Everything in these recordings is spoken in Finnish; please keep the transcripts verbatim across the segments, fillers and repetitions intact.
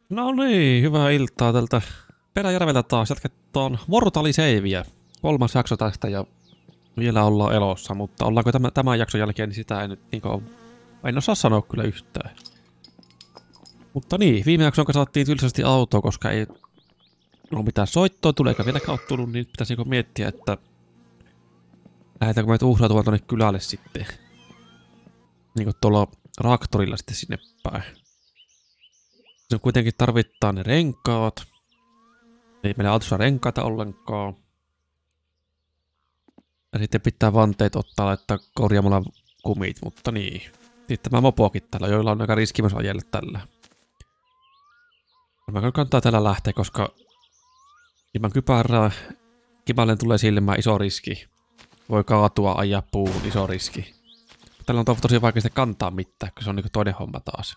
No niin, hyvää iltaa tältä Peräjärveltä taas. Jatketaan Mortali Savea. Kolmas jakso tästä ja vielä ollaan elossa, mutta ollaanko tämän, tämän jakson jälkeen, niin sitä ei nyt niin kuin, en osaa sanoa kyllä yhtään. Mutta niin, viime jakson kanssa saatiin tylsästi autoa, koska ei ole mitään soittoa, tuleeko vieläkään ole tullut, niin pitäisi niin miettiä, että lähdetäänkö me uhrautumaan tuonne kylälle sitten. Niin kuin tuolla traktorilla sitten sinne päin. Se kuitenkin tarvittaa ne renkaat. Ei meillä autossa renkaita ollenkaan. Ja sitten pitää vanteet ottaa laittaa korjaamalla kumit, mutta niin. Sitten tämä mopokin täällä, joilla on aika riski myös ajella tällä. Mä kannattaa tällä lähteä, koska ilman kypärää kimalleen tulee silmään iso riski. Voi kaatua, ajaa puuhun, iso riski. Tällä on tosi vaikea sitten kantaa mitään, kun se on niinku toinen homma taas.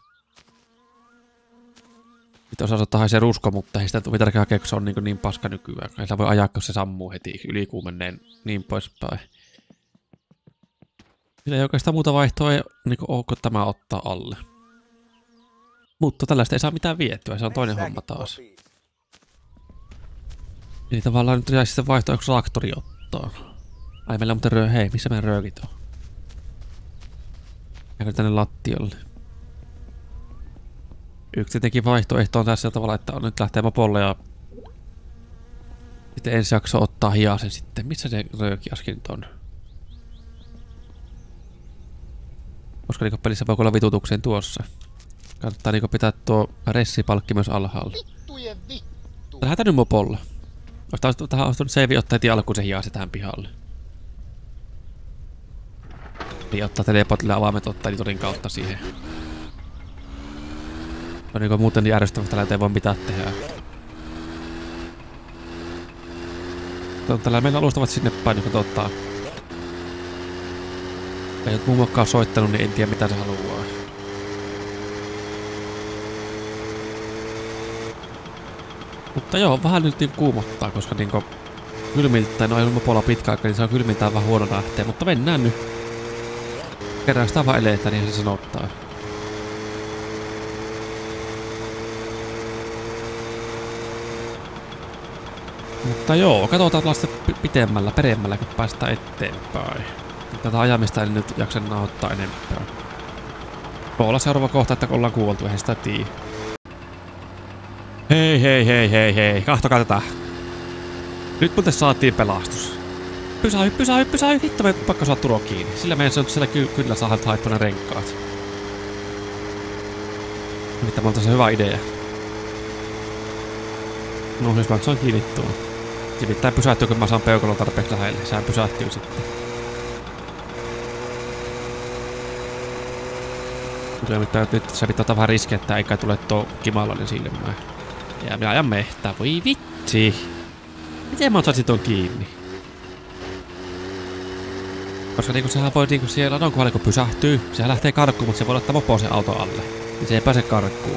Sitten osaa ottaa se rusko, mutta ei sitä tule tärkeää hakea, kun se on niin, niin paska nykyään. Ei sitä voi ajaa, kun se sammuu heti ylikuumenneen niin poispäin. Sillä ei oikeastaan muuta vaihtoa ei niin ole, kun tämä ottaa alle. Mutta tällaista ei saa mitään vietyä, se on toinen homma taas. Eli tavallaan nyt jäisi sitten vaihtoa, onko traktori ottaa. Ai meillä on muuten röö, hei, missä meidän röökit on? Jääkö tänne lattiolle? Yksi tietenkin vaihtoehto on tässä tavalla, että on nyt lähtee mopolle ja sitten ensi jakso ottaa hiasen sitten. Missä se rööki äsken nyt on? Koska niinku pelissä voi olla vitutukseen tuossa. Kannattaa niinku pitää tuo ressipalkki myös alhaalla. Lähdetään nyt mopolla. Olisi tähän ostunut save ottaa heti alkuun se hiase tähän pihalle. Niin ottaa telepotille avaimet ottaa editorin kautta siihen. On niinku muuten niin ärsyttävää, että tällä ei voi mitään tehdä. Tällä meillä alustavat sinne päin, niin kun ottaa. Ei nyt mummokkaan soittanut, niin en tiedä mitä se haluaa. Mutta joo, vähän nyt niin kuumottaa, koska niinku kylmiltään, no ei ollut mopolla pitkä aika, niin se on kylmiltään vähän huono lähteä, mutta mennään nyt. Kerran sitä vaan eletään, niin se sanottaa. Mutta joo, katsotaan tällaista pitemmällä, peremmällä, kun päästään eteenpäin. Tätä ajamista en nyt jaksa nauhoittaa enempää. Voi olla seuraava kohta, että ollaan kuoltu, eihän sitä tii. Hei, hei, hei, hei, hei, kahtokaa tätä. Nyt muuten saatiin pelastus. Pysähy, pysähy, pysähy, hitto me pakko saa Turo kiinni. Sillä meidän se on siellä ky kyllä saadaan haettua ne renkaat. Mitä mä oltais hyvä idea. No siis mä saan kiinni tuon. Nimittäin pysähtyy, kun mä saan peukalon tarpeeksi lähelle. Sehän pysähtyy sitten. Kyllä nyt se pitää ottaa vähän riskiä, että eikä tule tuo kimalainen silmään. Ja minä ajan mehtää. Voi vitsi. Miten mä saisin tuon kiinni? Koska niinku sehän voi niinku siellä ladon kohdalla kun pysähtyy. Sehän lähtee karkkuun, mutta se voi ottaa mopoon sen auton alle. Niin se ei pääse karkkuun.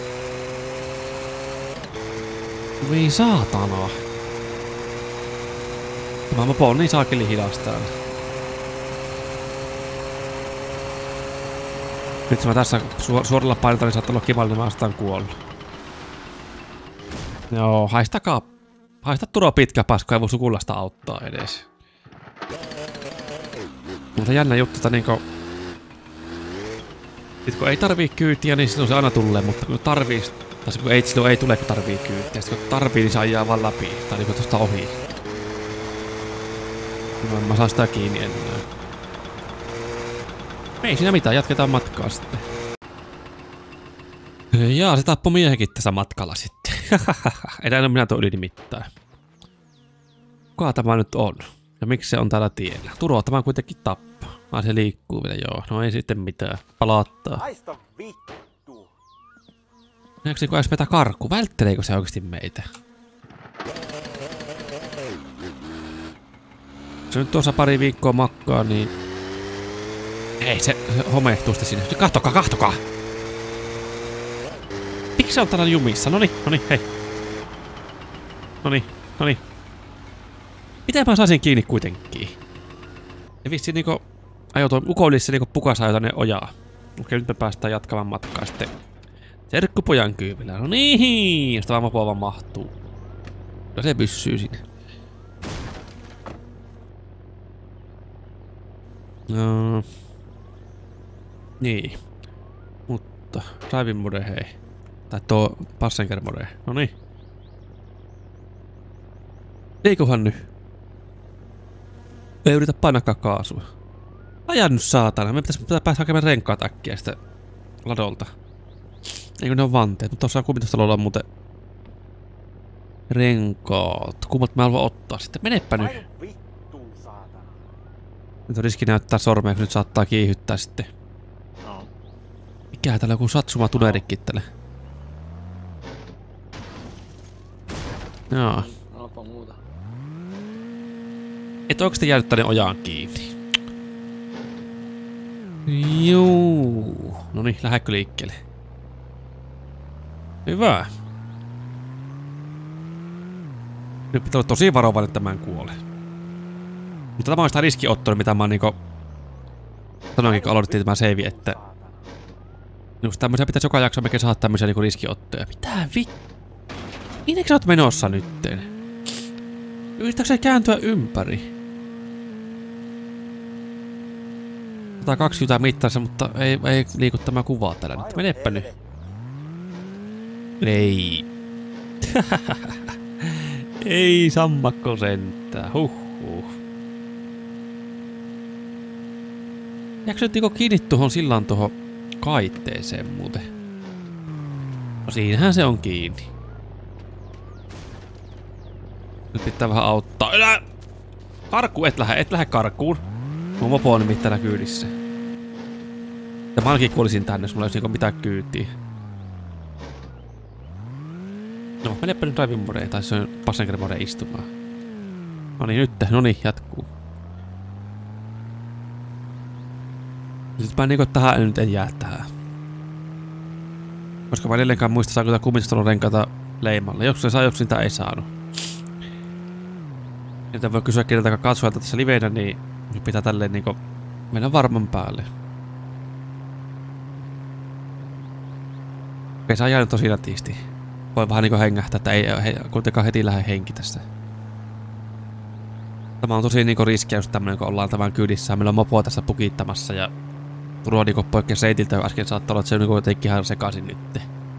Voi saatana. Tämä mopo on niin saakeli hidastaan. Nyt se mä tässä su suoralla painotalla niin saattaa olla kivalla, niin mä vastaan kuollut. Joo, haistakaa. Haista Turo pitkä paska, ei voi sukullasta auttaa edes. Mutta jännä juttu, että niinku... Sitten kun ei tarvii kyytiä, niin silloin se aina tulee, mutta kun tarvii... Tai kun ei, silloin ei tule, kun tarvii kyytiä. Sitten kun tarvii, niin se ajaa vaan läpi. Tai niinku tosta ohi. No, mä saan sitä kiinni enää. Ei siinä mitään, jatketaan matkaa sitten. Jaa, se tappoi miehenkin tässä matkalla sitten. Enää en minä tuo yli mitään. Kuka tämä nyt on? Ja miksi se on täällä tiellä? Turo tämä kuitenkin tappaa. Ai se liikkuu vielä, joo. No ei sitten mitään. Palauttaa. Haista vittu! Näetkö kun edes meitä karkku? Vältteleekö se oikeasti meitä? Se nyt tuossa pari viikkoa makkaa, niin... Ei, se, se homehtuu sitten sinne. Kahtokaa, kahtokaa! Miksi se on täällä jumissa? Noniin, noniin, hei. Noniin, noniin. Miten mä saisin kiinni kuitenkin? Ja vissiin niinku... Ajo tuon ukollissa niinku pukas ajo tänne ojaa. Okei, nyt me päästään jatkamaan matkaa sitten Serkkupojan kyypillä. No niin, josta vaan mopo vaan mahtuu. Ja se pyssyy sinne. No. Niin. Mutta driving mode hei. Tai tuo passenger mode. No niin. Eikohan nyt? Ei yritä painakaan kaasua. Aja nyt saatana. Me pitäis pitää päästä hakemaan renkaat äkkiä sitä ladolta. Eikö ne on vanteet? Mutta tuossa kummitusta olla muuten renkaat. Kummat mä haluan ottaa sitten? Menepä nyt. Vittu, saatana. Nyt on riski näyttää sormea, kun nyt saattaa kiihyttää sitten. No. Mikä täällä joku satsuma tunerikin tälle? Joo. Alpa muuta. Et oikeesti jäänyt tänne ojaan kiinni. Juu. Noniin, lähdekö liikkeelle? Hyvä. Nyt pitää olla tosi varovainen, että mä en kuole. Mutta tämä on sitä riskiottoa, mitä mä niinku sanoinkin, kun aloitettiin tämä save, että just tämmöisiä pitäisi joka jakso mekin saada tämmöisiä niinku riskiottoja. Mitä vi... Minnekä sä oot menossa nytten? Yritätkö sä kääntyä ympäri? sata kaksikymmentä mittarissa, mutta ei, ei liiku tämä kuva täällä nyt. Menepä nyt. Ei. Ei sammakko sentään. Huhhuh. Jääkö nyt niinku kiinni tuohon sillan tuohon kaitteeseen muuten? No siinähän se on kiinni. Nyt pitää vähän auttaa. Älä! Karku, et lähde, et lähde karkuun. Mun mopo on nimittäin täällä kyydissä. Ja mä ainakin kuolisin tänne, jos mulla ei olisi niinku mitään kyytiä. No, menepä nyt driving modeen, tai se on passenger mode istumaan. No niin, nyt, no niin, jatkuu. Nyt mä niinku tähän nyt en jää tähän. Koska mä edelleenkaan muista, saako tää kummistelun renkaita leimalle. Joku se saa, joku sitä ei saanut. Joten voi kysyä keneltäkään katsojalta tässä liveinä, niin nyt pitää tälleen niinku mennä varman päälle. Okei, se ajaa nyt tosi nätisti. Voi vähän niinku hengähtää, että ei he, kuitenkaan heti lähde henki tästä. Tämä on tosi niinku riskiä just tämmönen, kun ollaan tämän kyydissä. Meillä on mopoa tässä pukittamassa ja turva niinku poikkeus reitiltä, jo äsken saattaa olla, että se on niinku jotenkin ihan sekaisin nyt.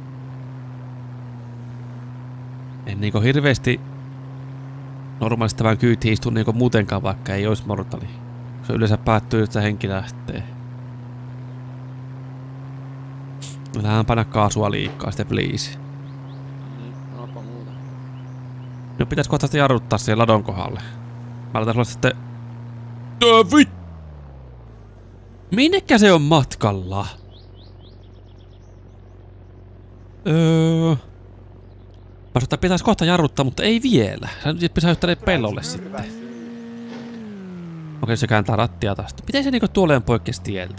En niinku hirveesti normaalisti tämän kyytiin istu niinku muutenkaan, vaikka ei ois mortali. Se yleensä päättyy, että henki lähtee. Lähdään painaa kaasua liikaa sitten, please. Mm, alpa muuta. Nyt pitäis kohta sitä jarruttaa siihen ladon kohdalle. Mä aletaan olla sitten... David! Minnekä se on matkalla? Öö... Mä sanoin, että pitäis kohta jarruttaa, mutta ei vielä. Sä nyt pysäyttää pellolle sitten. Okei, se kääntää rattia taas. Miten se niinku tuoleen poikkeus tieltä?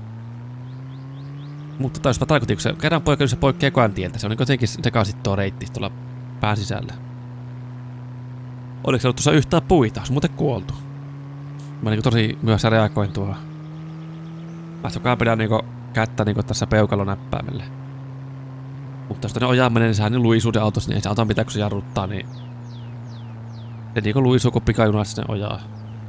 Mutta taispa tarkoitin, kun se kerran poikkeus se poikkeaa kohan tieltä. Se on niinku jotenkin sekaisin tuo reitti tuolla pään sisällä. Oliko se ollut tuossa yhtään puita? Olisi muuten kuoltu. Mä niinku tosi myöhässä reagoin tuohon. Mä sokaan pidän niinku kättä niinku tässä peukalonäppäimellä. Mutta jos tonne ojaan menee, niin sehän niin luisuu se autossa, niin ei se auta mitään, kun se jarruttaa, niin... Se niinku luisuu, kun pikajunassa sinne ojaa.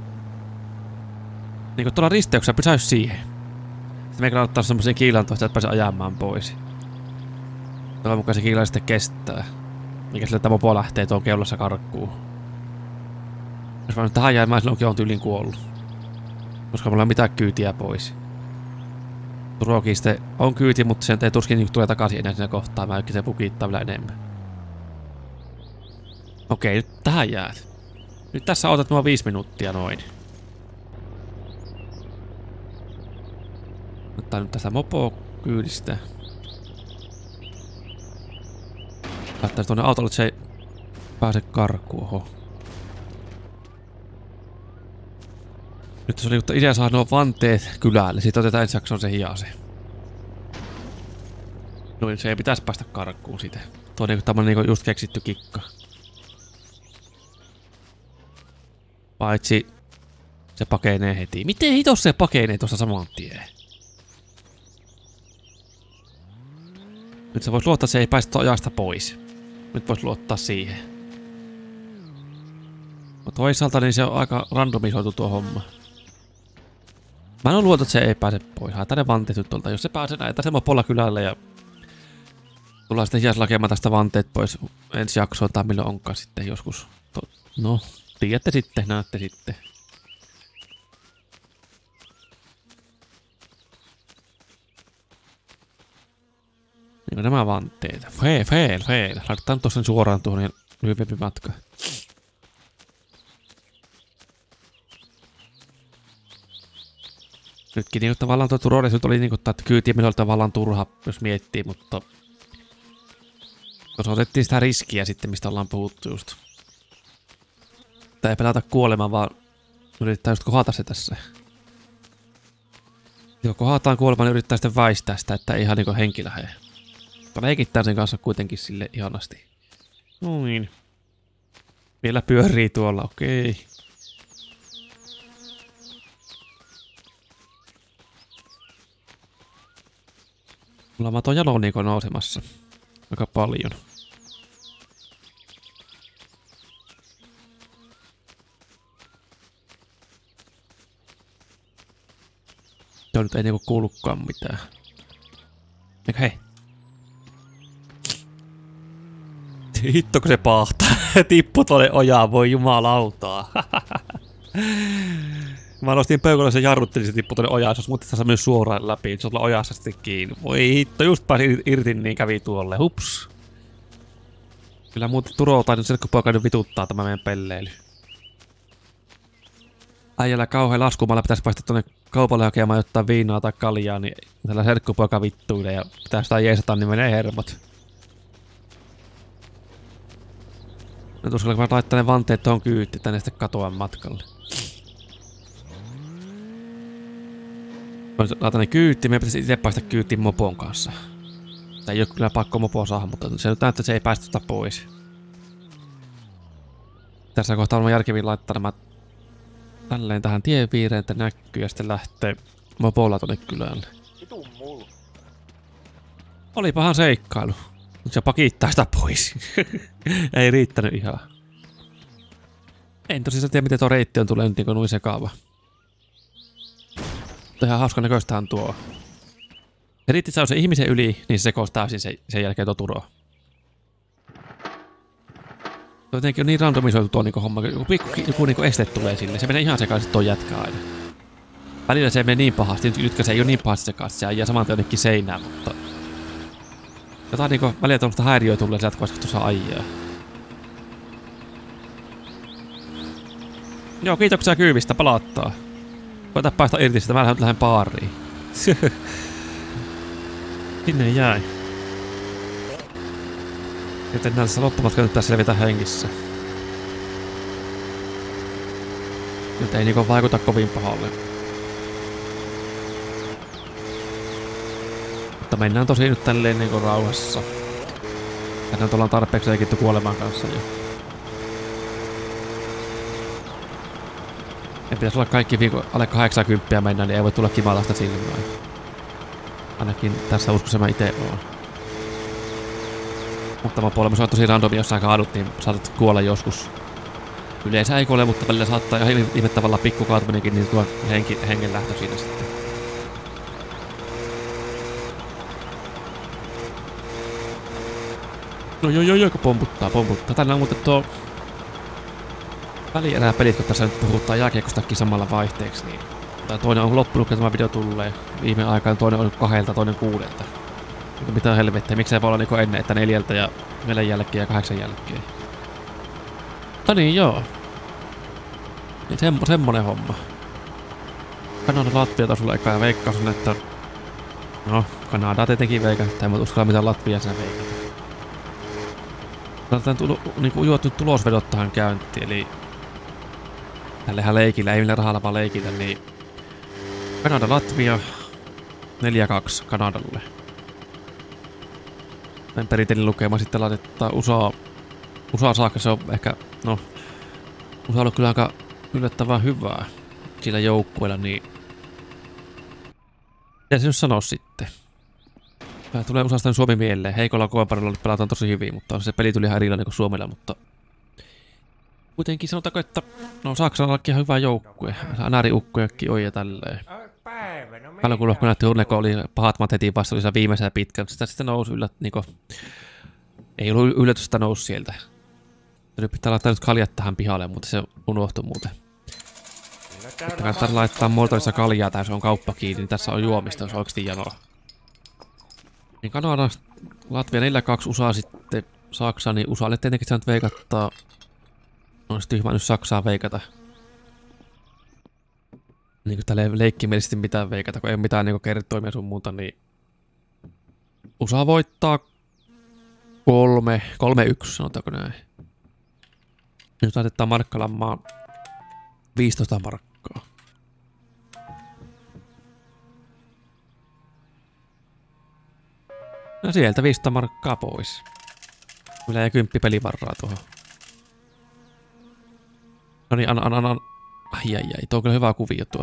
Niinku tuolla risteyksessä pysäys siihen. Sitten meikä ottaa semmosen kiilan tuosta, että pääse ajamaan pois. Toivon mukaan se kiila sitten kestää. Mikä sille, että mopo lähtee tuon keulassa karkkuun. Jos mä nyt tähän jäin, mä silloinkin on tyyliin kuollut. Koska mulla ei ole mitään kyytiä pois. Turokin sitten on kyyti, mutta sen ei tuskin niin tulee takaisin enää siinä kohtaa. Mä oikein se pukittaa vielä enemmän. Okei, nyt tähän jäät. Nyt tässä otat mua viisi minuuttia noin. Ottaa nyt tästä mopoa kyydistä. Laittaisi tuonne autolle, että se ei pääse karkuun. Oho. Nyt se oli, että idea saa nuo vanteet kylälle. Sitten otetaan ensi jaksoon se hiase. Noin, se ei pitäisi päästä karkuun siitä. Tuo on niinku tämmönen niinku just keksitty kikka. Paitsi se pakenee heti. Miten hitos se pakenee tuossa saman tien? Nyt sä vois luottaa, että se ei päästä ajasta pois. Nyt vois luottaa siihen. Mutta toisaalta niin se on aika randomisoitu tuo homma. Mä en ole luota, että se ei pääse pois. Haetaan ne vanteet nyt tuolta. Jos se pääsee näitä se mopolla kylälle ja tullaan sitten hias lakemaan tästä vanteet pois ensi jaksoon tai milloin onkaan sitten joskus. No, tiedätte sitten, näette sitten. Niin nämä vanteet. Fail, fail, fail. Laitetaan tuossa suoraan tuohon ja lyhyempi matka. Nytkin niin tavallaan tuo turvallisuus oli niin kuin, että kyytiä oli tavallaan turha, jos miettii, mutta tuossa otettiin sitä riskiä sitten, mistä ollaan puhuttu just. Tää ei pelata kuolemaan, vaan yrittää just kohata se tässä. Jos kohataan kuolemaan, niin yrittää sitten väistää sitä, että ei ihan niinku henki lähe. Mutta leikittää sen kanssa kuitenkin sille ihanasti. Noin. Vielä pyörii tuolla, okei. Okay. Mulla on tuo jalo niinku nousemassa. Aika paljon. Joo, nyt ei niinku kuulukaan mitään. Eikä hei. Hitto kun se pahtaa. Tippu tuolle ojaan, voi jumalautaa. Mä nostin peukolle sen jarruttelin, se tippui tuonne ojaan, se olisi muuten myös suoraan läpi, se on tuolla ojassa sitten kiinni. Voi hitto, just pääsin irti, niin kävi tuolle, hups. Kyllä muuten Turo tai nyt selkkupoika nyt vituttaa tämä meidän pelleily. Äijällä kauhean laskumalla pitäisi päästä tuonne kaupalle hakemaan jotain viinaa tai kaljaa, niin tällä selkkupoika vittuilee ja pitää sitä jeesata, niin menee hermot. Nyt uskalla kun mä laittaa ne vanteet tuohon kyytiin, tänne sitten katoan matkalle. Laitan ne kyytiin, meidän pitäisi itse päästä kyytiin mopon kanssa. Tää ei oo kyllä pakko mopoa saada, mutta se nyt näyttää, että se ei päästä sitä pois. Tässä kohtaa on järkevin laittaa nämä tälleen tähän tien viireen, että näkyy ja sitten lähtee mopolla tonne kylälle. Vitun mulla. Olipahan seikkailu. Nyt se pakittaa sitä pois. Ei riittänyt ihan. En tosiaan tiedä, miten tuo reitti on tulee nyt niin noin sekaava. Mutta ihan hauska näköistähän tuo. Ja riitti saa se ihmisen yli, niin se sekoisi täysin sen, sen jälkeen tuo Turo. Tuo jotenkin on niin randomisoitu tuo niinku homma, joku, pikku, joku niinku este tulee sille. Se menee ihan sekaisin tuo jätkä aina. Välillä se menee niin pahasti, nyt se ei ole niin pahasti sekaisin, se ajaa saman jonnekin seinään, mutta jotain niinku välillä tuollaista häiriöä tulee sieltä, kun tuossa ajaa. Joo, kiitoksia kyyvistä, palauttaa. Koita päästä irti sitä, mä lähden baariin. Sinne jäi. Joten näissä loppumatka nyt pitäisi selvitä hengissä. Nyt ei niinku vaikuta kovin pahalle. Mutta mennään tosi nyt tälleen niinku rauhassa. Ja nyt ollaan tarpeeksi leikitty kuoleman kanssa jo. Ja pitäisi olla kaikki viikon alle kahdeksankymmentä mennään, niin ei voi tulla kimalasta silmään. Ainakin tässä uskossa mä ite oon. Mutta mä puolella, se on tosi randomi, jos sä kaadut, niin saatat kuolla joskus. Yleensä ei kuole, mutta välillä saattaa ihan ihmettävällä pikkukaatuminen, niin tuo henki, hengen lähtö siinä sitten. No joo joo joo, kun pomputtaa, pomputtaa. Tänään on muuten tuo välierää pelit, kun tässä nyt puhutaan jääkiekostakin samalla vaihteeksi, niin tai toinen on loppunut, kun tämä video tulee viime aikaan, toinen on kahdelta, toinen kuudelta. Niin mitä helvettiä, miksei voi olla niinku ennen, että neljältä ja neljän jälkeen ja kahdeksan jälkeen. No niin, joo. Niin semmo, semmonen homma. Kanada Latvia sulle eka ja veikkaus on, että no, Kanadaa tietenkin veikata, en uskalla mitään Latviaa sen veikata. Laitetaan tulo, niinku ujuottu tulosvedot tähän käyntiin, eli tällehän leikillä, ei millään rahalla vaan leikillä, niin Kanada Latvia neljä kaksi Kanadalle. Näin perinteinen lukema sitten laitetaan U S A, U S A saakka, se on ehkä, no, U S A on ollut kyllä aika yllättävän hyvää sillä joukkueella, niin mitä se nyt sanoo sitten? Tää tulee useastaan Suomi mieleen. Heikolla koeparilla nyt pelataan tosi hyvin, mutta se peli tuli ihan erilainen kuin Suomella, mutta... Kuitenkin sanotaanko, että no Saksallakin ihan hyvä joukkue. Anaari-ukkojakin on ja tälleen. Paljon kun lohko näytti Urleko oli pahat mat heti vasta, oli se viimeisellä pitkä, mutta sitä sitten nousi yllät, niinku... Ei ollut yllätystä nousi sieltä. Nyt pitää laittaa nyt kaljat tähän pihalle, mutta se unohtui muuten. Että kannattaa laittaa moottorissa kaljaa, tai se on kauppa kiinni, niin tässä on juomista, jos oikeasti janoa. Niin Kanada, Latvia neljä kaksi, U S A sitten Saksa, niin U S Alle tietenkin se nyt veikattaa. On se tyhmä nyt Saksaa veikata. Niin kuin tälleen leikkimielisesti mitään veikata, kun ei ole mitään niin kertoimia sun muuta, niin... U S A voittaa kolme, kolme yksi, sanotaanko näin. Nyt laitetaan markkalammaa viisitoista markkaa. No sieltä viisitoista markkaa pois. Kyllä ei kymppi pelivarraa tuohon. No niin, anna, anna, anna. Ai ai ai, tuo on kyllä hyvä kuvio tuo.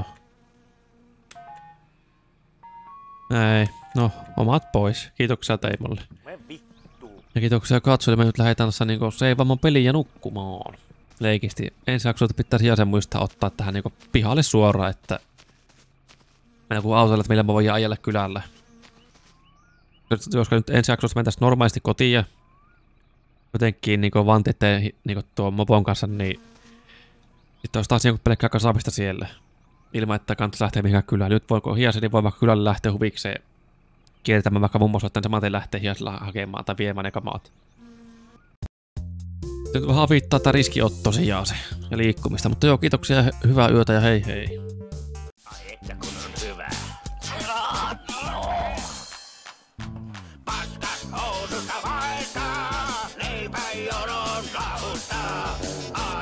Ei, no, omat pois. Kiitoksia Teimolle. Ja kiitoksia katsojille, me nyt lähdetään tässä niinku seivaamaan peliin ja nukkumaan. Leikisti. Ensi jaksolta pitäisi jäsen muistaa ottaa tähän niinku pihalle suoraan, että... Meillä kun autolla, että millä mä voidaan ajella kylällä. Jos nyt ensi jaksossa mentäisiin normaalisti kotiin ja... Jotenkin niinku vanteetteen niinku tuon mopon kanssa, niin... Sitten olisi taas joku pelkkää kasaamista siellä. Ilman, että kannattaisi lähteä mihinkään kylään. Nyt voiko hiasen, niin voi vaikka kylälle lähteä huvikseen. Kiertämään vaikka mummossa, että samaten lähtee hiasella hakemaan tai viemään ne kamaat. Nyt vähän viittaa tää riskiotto sijaan se ja liikkumista, mutta joo, kiitoksia ja hyvää yötä ja hei hei. Ai että kun on hyvä. Paskas housusta vaeltaa, leipä jonon kahustaa.